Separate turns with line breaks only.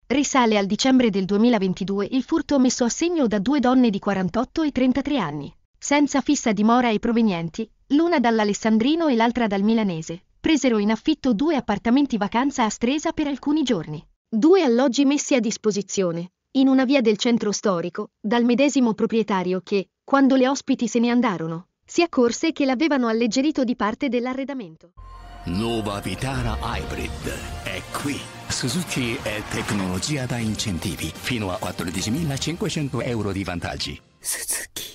Risale al dicembre del 2022 il furto messo a segno da due donne di 48 e 33 anni, senza fissa dimora e provenienti, l'una dall'Alessandrino e l'altra dal Milanese. Presero in affitto due appartamenti vacanza a Stresa per alcuni giorni. Due alloggi messi a disposizione, in una via del centro storico, dal medesimo proprietario che, quando le ospiti se ne andarono, si accorse che l'avevano alleggerito di parte dell'arredamento.
Nuova Vitara Hybrid è qui. Suzuki è tecnologia da incentivi fino a 14.500 euro di vantaggi. Suzuki.